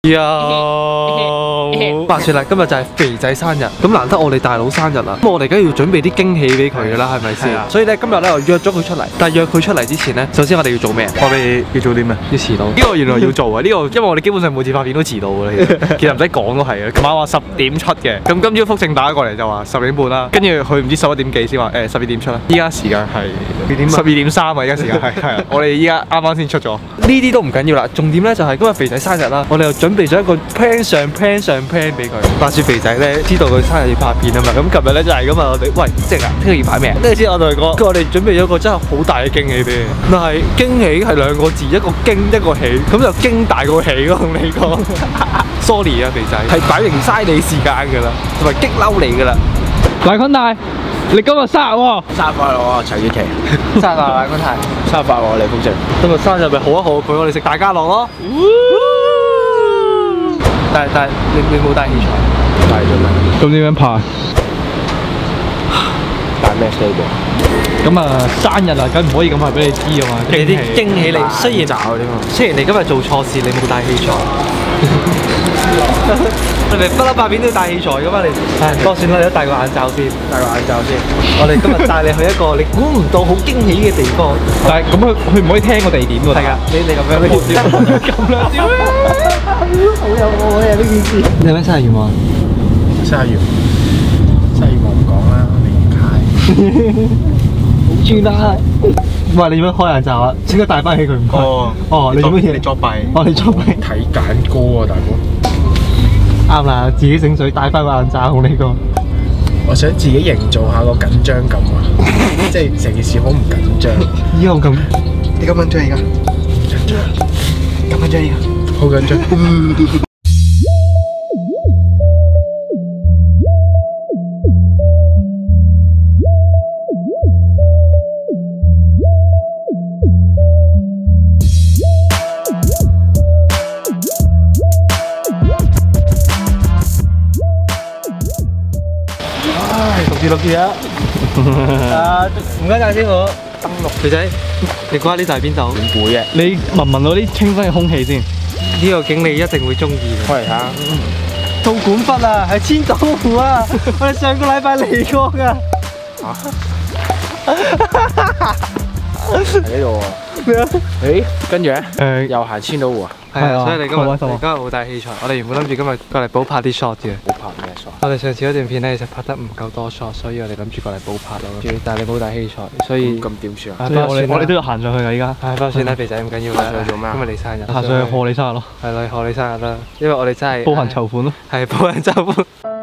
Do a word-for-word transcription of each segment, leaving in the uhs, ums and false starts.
有話説啦，今日就係肥仔生日，咁難得我哋大佬生日啦，咁我哋梗係要準備啲驚喜俾佢噶啦，係咪先？所以咧今日咧我約咗佢出嚟，但係約佢出嚟之前咧，首先我哋要做咩？我哋要做啲咩？要遲到。呢個原來要做啊！呢個因為我哋基本上每次拍片都遲到㗎啦，其實唔使講都係啊。琴晚話十點出嘅，咁今朝福正打過嚟就話十點半啦，跟住佢唔知十一點幾先話誒十二點出啦。依家時間係十二點三啊！依家時間係係啊，我哋依家啱啱先出咗。呢啲都唔緊要啦，重點咧就係今日肥仔生日啦，我哋又準備咗一個 plan 上 plan 上 plan 俾佢。話説肥仔咧知道佢生日要拍片啊嘛，咁琴日咧就係咁啊，我哋喂即係啊，聽日要拍咩？跟住之後我同佢講，跟住我哋準備咗一個真係好大嘅驚喜俾佢。但係驚喜係兩個字，一個驚一個喜，咁就驚大過喜咯，同你講。Sorry 啊，肥仔，係擺明嘥你時間㗎啦，同埋激嬲你㗎啦。 賴坤大，你今日生日喎！ 生日快樂啊，陳雨琪！ 生日快樂，賴坤泰！ 生日快樂，李福正！ 今日生日咪好一好，陪我哋食大家樂咯。但係但係你你冇帶器材？ 帶咗咩？ 咁點樣拍？ 帶咩 stable？ 咁啊，生日啊，梗唔可以咁快俾你知啊嘛。 俾啲驚喜你，雖然找啲嘛。 雖然你今日做錯事，你冇帶器材。你咪不嬲拍片都要帶器材噶嘛？你唉，多算啦，你都戴個眼罩先，戴個眼罩先。我哋今日帶你去一個你估唔到好驚喜嘅地方。 但係咁佢佢唔可以聽個地點喎。 係㗎，你你咁樣，你咁樣屌咩？好有愛啊！呢件事。你有咩生日願望？ 生日願，生日願望唔講啦，你唔好串啊！喂，你做咩開眼罩啊？應該戴翻起佢唔該。哦哦，你做乜嘢？ 你作弊。 哦，你作弊。 睇揀歌啊，大哥。 啱啦，自己醒水戴翻個眼罩好呢個。 我想自己營造下個緊張感啊，即係成件事好唔緊張。 依家好咁， 你咁緊張而家？緊張，咁緊張而家？好緊張。 六住啊！啊，唔該曬師傅。登陸肥仔，你估下呢度係邊度？ 唔會嘅。 你聞唔聞到啲清新嘅空氣先？ 呢個景你一定會中意嘅。 開嚟睇下。 套管笏啊，係千島湖啊！我哋上個禮拜嚟過㗎。 喺呢度喎。 咩啊？ 誒，跟住咧， 誒又行千島湖啊？ 係啊，所以你今日開心啊你今日冇帶器材，我哋原本諗住今日過嚟補拍啲 shot 嘅。 好拍咩 shot？ 我哋上次嗰段片咧，其實拍得唔夠多 shot，所以我哋諗住過嚟補拍咯。但係你冇帶器材，所以咁點算啊？ 啊所以我哋我哋都要行上去㗎依家。 唉，不過算啦，肥仔唔緊要啦。 行上去做咩啊今日你生日， 行上去賀你生日咯， 係啦，賀你生日啦，因為我哋真係步行籌款咯。 係步行籌款。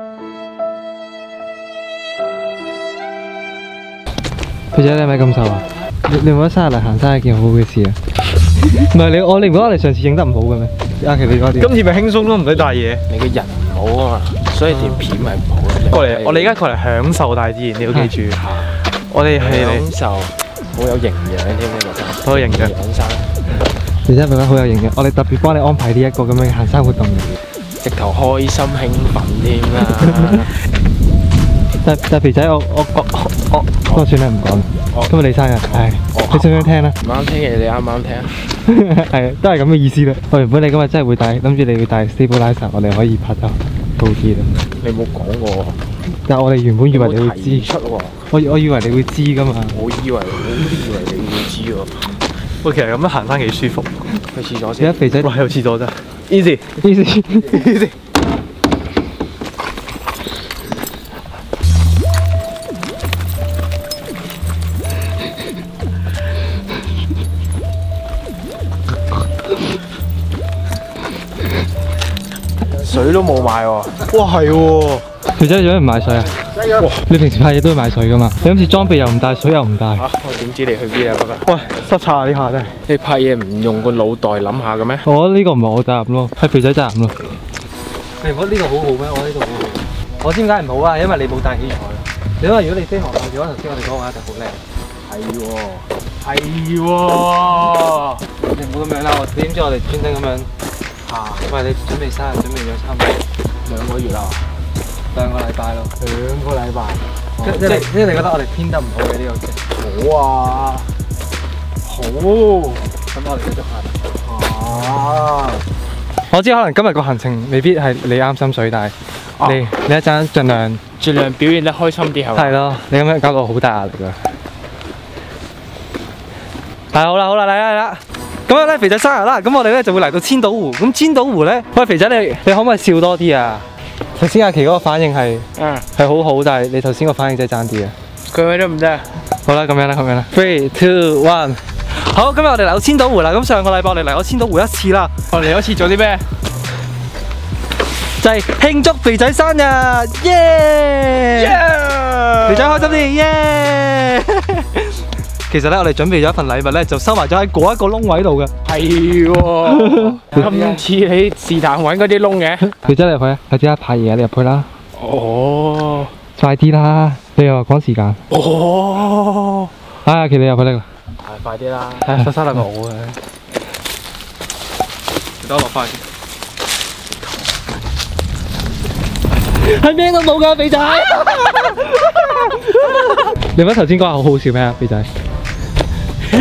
肥仔，你係咪咁瘦啊？你你唔覺得生日嚟行山係件好好嘅事啊？唔係你我你唔覺得我哋上次影得唔好嘅咩？阿琪你講點？ 今次咪輕鬆咯，唔使帶嘢。 你個人唔好啊嘛，所以條片咪唔好咯。 過嚟，我哋而家過嚟享受大自然，你要記住。我哋係享受好有營養添呢個真係。 好有營養。 養生， 肥仔覺得好有營養，我哋特別幫你安排呢一個咁樣嘅行山活動嘅。 直頭開心興奮添啦！ 但但肥仔，我我我我不過算啦，唔講啦。今日你生日，係你想唔想聽啦？ 唔啱聽嘅你啱唔啱聽？ 係都係咁嘅意思啦。我原本你今日真係會帶，諗住你會帶 stabilizer，我哋可以拍得高啲啦。 你冇講過， 但係我哋原本以為你會知， 出喎。 我我以為你會知噶嘛。 我以為我以為你會知喎。 喂，其實咁樣行山幾舒服。 去廁所而家先。 肥仔， 哇，有廁所真。Easy easy easy。 水都冇買喎。 哇，係喎。 肥仔做咩唔買水啊？ 哇！ 你平時拍嘢都會買水噶嘛？你今次裝備又唔帶，水又唔帶。 嚇！我點知你去邊啊？嗰個。 喂，濕擦啊！呢下真係。 你拍嘢唔用個腦袋諗下嘅咩？ 我覺得呢個唔係我責任咯，係肥仔責任咯。你唔覺得呢度好好咩？我覺得呢度好好。我知點解唔好啊？因為你冇帶器材。你因為如果你飛航拍嘅話，頭先我哋講話一定好靚。 係喎，係喎。 你唔好咁樣啦，我點知我哋專登咁樣嚇？喂，你準備生日準備咗差唔多兩個月啦， 兩個禮拜咯。 兩個禮拜。 即係即係你覺得我哋編得唔好嘅呢個劇？ 好啊，好。 咁我哋繼續拍。 啊！ 我知可能今日個行程未必係你啱心水，但係你你一陣盡量盡量表現得開心啲係嘛？ 係咯，你咁樣搞到好大壓力㗎。係好啦好啦，嚟啦嚟啦！咁樣咧，肥仔生日啦，咁我哋咧就會嚟到千島湖。咁千島湖咧，喂肥仔你你可唔可以笑多啲啊？頭先阿琪嗰個反應係嗯， 係好好，但係你頭先個反應真係爭啲啊！ 佢咪都唔得。 好啦，咁樣啦，咁樣啦，three two one。好，今日我哋嚟到千島湖啦。咁上個禮拜我哋嚟咗千島湖一次啦。 我哋嗰次做啲咩？ 就係慶祝肥仔生日，耶！肥仔開心啲，耶！其實咧，我哋準備咗一份禮物咧，就收埋咗喺嗰一個窿位度嘅。 係喎，今次你是但揾嗰啲窿嘅。 肥仔你入去啊，快啲啦，拍嘢啊，你入去啦。 哦， 快啲啦，你又話趕時間。 哦， 哎呀，其實你入去得啦。 係快啲啦。 係啊，生日禮物我嘅。等我落翻先。係咩都冇㗎，肥仔。你唔覺得頭先講話好好笑咩啊，肥仔？ 好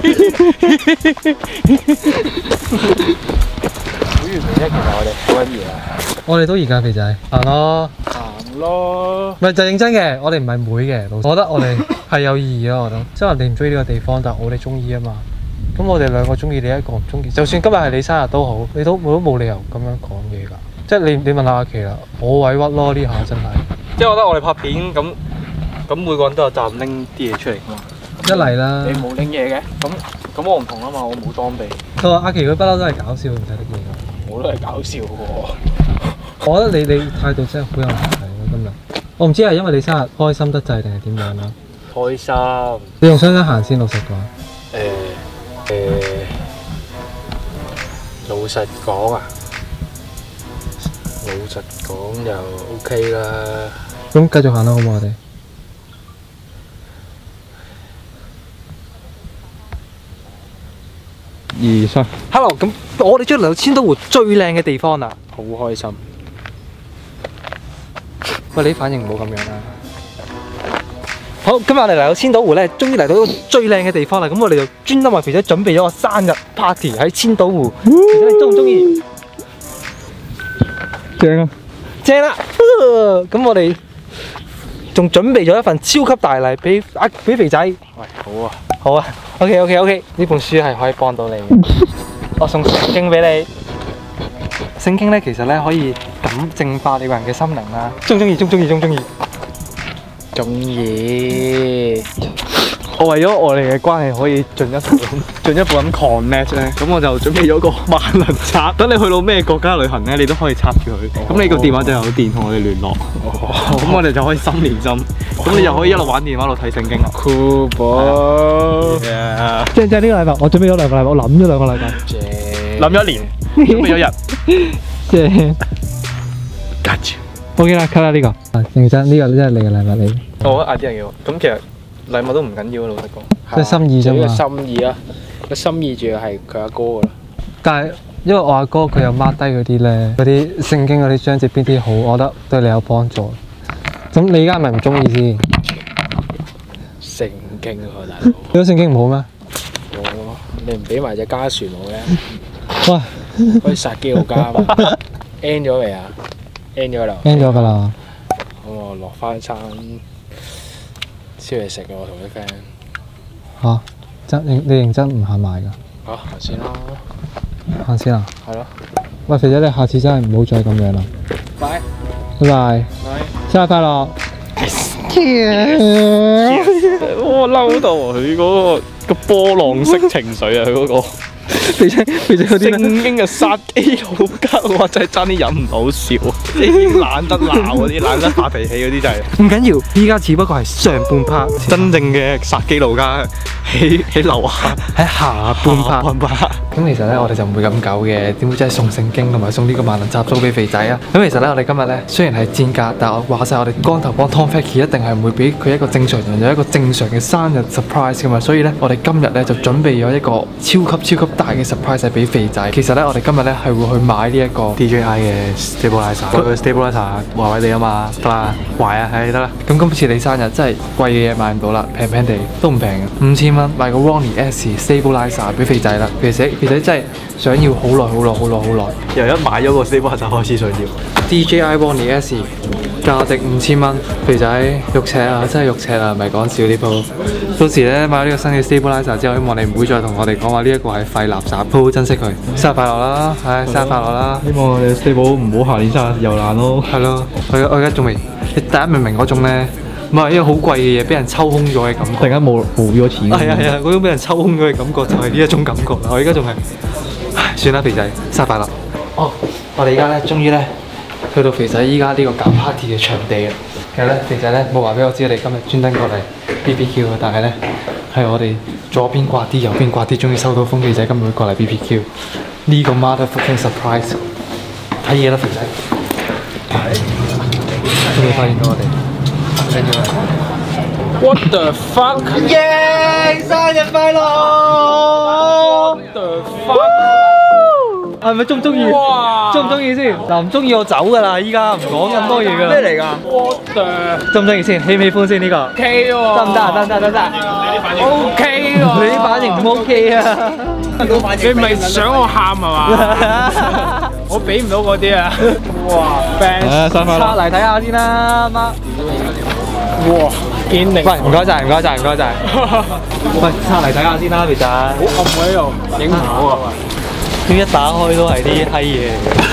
完美啫，其實我哋好緊要啊。 我哋都而家肥仔行咯， 行咯。 唔係就認真嘅，我哋唔係妹嘅，老實我覺得我哋係有意義咯，我覺得。即係人哋唔中意呢個地方，但係我哋中意啊嘛。咁我哋兩個中意，你一個唔中意，就算今日係你生日都好，你都我都冇理由咁樣講嘢㗎。即係你你問下阿琪啦，我委屈咯呢下真係。 即係我覺得我哋拍片咁咁每個人都有責任拎啲嘢出嚟㗎嘛。 一嚟啦， 你冇拎嘢嘅， 咁咁我唔同啊嘛，我冇裝備。 佢話阿琪佢不嬲都係搞笑，唔使得嘢㗎。 我都係搞笑喎。 我覺得你你態度真係好有問題喎今日。我唔知係因為你生日開心得滯定係點樣啦。 開心。 你用雙雙行先，老實講。 誒誒，老實講啊，老實講就 OK 啦。 咁繼續行啦，好唔好我哋？二三 ，Hello，咁我哋終於嚟到千島湖最靚嘅地方啦， 好開心。 喂，你反應唔好咁樣啦。好，今日我哋嚟到千島湖咧，終於嚟到一個最靚嘅地方啦。咁我哋就專登為肥仔準備咗個生日 party 喺千島湖。肥仔你中唔中意？正啊！正啦！咁我哋仲準備咗一份超級大禮俾啊俾肥仔。 喂，好啊。 好啊 ，OK OK OK，呢本書係可以幫到你嘅。我送聖經俾你。聖經咧其實咧可以咁淨化你個人嘅心靈啦。中唔中意？中唔中意？中唔中意？ 中意。 我為咗我哋嘅關係可以進一步咁進一步咁 connect 咧，咁我就準備咗個萬能插，等你去到咩國家旅行咧，你都可以插住佢。咁你個電話就有電同我哋聯絡，咁我哋就可以心連心。咁你就可以一路玩電話一路睇聖經啦。 Cool boy。 正正呢個禮物，我準備咗兩個禮物，我諗咗兩個禮物。 正。 諗咗一年，準備咗日。 正。 夾住。 OK 啦，cut啦呢個。啊，認真，呢個真係你嘅禮物嚟。 我覺得嗌啲人要，咁其實禮物都唔緊要，老實講。 即係心意啫嘛。 心意啊，個心意仲要係佢阿哥噶啦。 但係因為我阿哥佢又 mark 低嗰啲咧，嗰啲聖經嗰啲章節邊啲好，我覺得對你有幫助。咁你而家係咪唔中意先？ 聖經啊，大佬。 你覺得聖經唔好咩？ 我你唔俾埋隻家船我嘅， 喂， 可以殺基佬家啊嘛。end 咗未啊？end 咗啦。 end 咗㗎啦。 咁我落翻山燒嘢食嘅，我同啲 friend。 嚇？真你你認真唔行埋㗎？ 好，行先啦。 行先啊？ 係咯。 喂，肥仔，你下次真係唔好再咁樣啦。 拜。 拜拜。 拜。 生日快樂！ 我嬲到佢嗰個個波浪式情緒啊！佢嗰個肥仔肥仔嗰啲正經嘅殺基佬家，我真係爭啲忍唔到笑，即係已經懶得鬧嗰啲，懶得發脾氣嗰啲就係。 唔緊要，依家只不過係上半 part， 真正嘅殺基佬家喺喺樓下， 喺下半 part。 半 part。 咁其實咧，我哋就唔會咁久嘅，點會真係送聖經同埋送呢個萬能插蘇俾肥仔啊？咁其實咧，我哋今日咧雖然係賤格，但係我話晒我哋光頭幫 Tom Fakie 一定係唔會俾佢一個正常人有一個正常嘅生日 surprise 噶嘛，所以咧，我哋今日咧就準備咗一個超級超級大嘅 surprise 係俾肥仔。其實咧，我哋今日咧係會去買呢一個 D J I 嘅 stabilizer，個 stabilizer 華為地啊嘛，得啦，壞啊，係得啦。咁今次你生日真係貴嘅嘢買唔到啦，平平地都唔平嘅，五千蚊買個 Ronnie S stabilizer 俾肥仔啦。肥仔肥仔真係想要好耐好耐好耐好耐，由一買咗個 stabilizer 開始想要 D J I Ronnie S。價值五千蚊，肥仔肉赤啊，真係肉赤啊，唔係講笑呢鋪。到時咧買咗呢個新嘅 stabilizer 之後，希望你唔會再同我哋講話呢一個係廢垃圾，好好珍惜佢。生日快樂啦，係生日快樂啦！ 希望你 stable 唔好下年生日又爛咯。 係咯，我我而家仲未，你大家明唔明嗰種咧？唔係一個好貴嘅嘢，俾人抽空咗嘅感覺。 突然間冇冇咗錢。 係啊係啊，嗰種俾人抽空咗嘅感覺就係呢一種感覺啦。我而家仲係，唉，算啦，肥仔，生日快樂！哦，我哋而家咧，終於咧。去到肥仔依家呢個搞 party 嘅場地啦。其實咧，肥仔咧冇話俾我知，你今日專登過嚟 B B Q 啊。但係咧，係我哋左邊掛啲，右邊掛啲，終於收到風，肥仔今日會過嚟 B B Q。呢個 motherfucking surprise， 睇嘢啦，肥仔。終於發現到我哋。跟住 What the fuck？ 耶！生日快樂 What the fuck？ 係咪中唔中意？中唔中意先？嗱，唔中意我走㗎啦，依家唔講咁多嘢㗎。咩嚟㗎 ？What the？ 中唔中意先？喜唔喜歡先呢個 ？OK 喎。 得唔得啊？得得得得。 OK 喎。 你啲反應唔 OK 啊？ 你咪想我喊係嘛？我俾唔到嗰啲啊！哇 ，fans， 生日快樂！ 拆嚟睇下先啦，媽。 哇，堅定！ 喂，唔該曬，唔該曬，唔該曬。喂，拆嚟睇下先啦，肥仔。 好暗喎呢度，影唔到啊！ 點一打開都係啲閪嘢。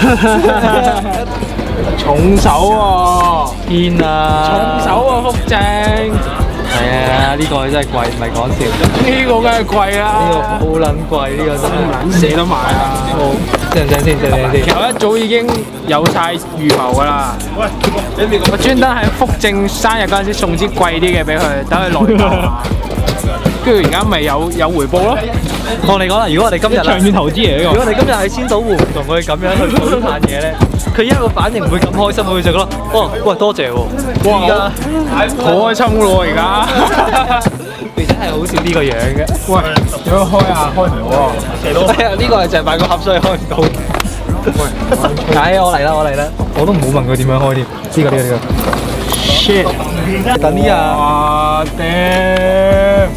重手喎！ 天啊！ 重手啊，福正！ 係啊，呢個真係貴，唔係講笑。 呢個梗係貴啦！ 呢個好撚貴，呢個真係。 唔撚捨得買啊！ 正唔正先？正唔正先？ 其實我一早已經有晒預謀㗎啦。我專登喺福正生日嗰陣時送支貴啲嘅俾佢，等佢內疚。跟住而家咪有有回報咯。 我哋講啦，如果我哋今日長遠投資嚟呢個。 如果我哋今日喺千島湖唔同佢咁樣去做呢壇嘢咧，佢一個反應唔會咁開心，佢就覺得哦，喂，多謝喎。 哇！而家好開心㗎喎，而家。 肥仔係好少呢個樣嘅。 喂，點樣開啊？開唔到啊！ 係啊，呢個係就係買個盒所以開唔到。喂，唉，我嚟啦，我嚟啦，我都唔好問佢點樣開添。呢個呢個呢個。Shit！等啲啊！ 哇damn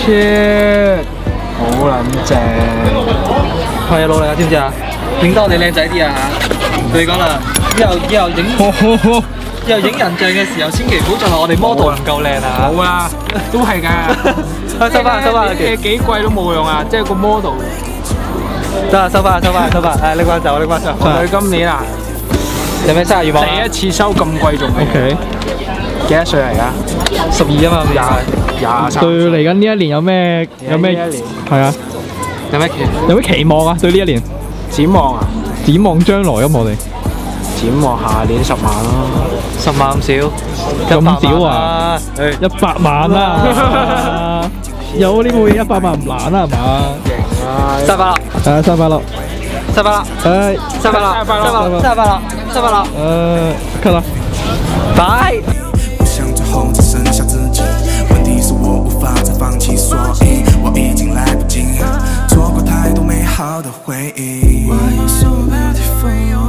shit！好撚正！ 係啊，努力啊，知唔知啊？影得我哋靚仔啲啊嚇！佢哋講啦，以後以後影以後影人像嘅時候，千祈唔好再話我哋 model 唔夠靚啊！ 冇啦，都係㗎。 收翻收翻， 嘢幾貴都冇用啊！即係個 model。 得啦，收翻收翻收翻，誒拎翻走拎翻走。 佢今年啊， 有咩生日願望？ 第一次收咁貴重嘅。 OK。 幾多歲嚟㗎？ 十二啊嘛，廿廿三。 對嚟緊呢一年有咩有咩？係啊。 有咩期？ 有咩期望啊？對呢一年？ 展望啊？ 展望將來咁我哋。 展望下年十萬咯。 十萬咁少？ 咁少啊？一百萬啊！有呢部嘢一百萬唔難啦，係嘛？ 勁啊！ 生日快樂！ 誒，生日快樂！ 生日快樂！ 誒， 生日快樂！生日快樂！生日快樂！生日快樂！ 誒，cut 啦！ 拜。 不想最后只剩下自己，问题是我无法再放弃，所以我已经来不及错过太多美好的回忆。Why you so beautiful?